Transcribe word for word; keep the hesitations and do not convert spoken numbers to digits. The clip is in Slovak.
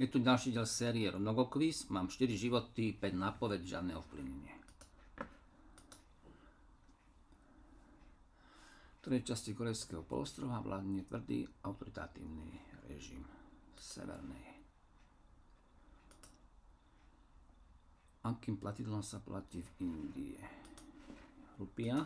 Je tu ďalší diel série Ronogokviz. Mám štyri životy, päť nápoved, žiadne ovplyvnenie. V ktorej časti korejského polostrova vládne tvrdý autoritatívny režim severnej. Akým platidlom sa platí v Indii? Rupia.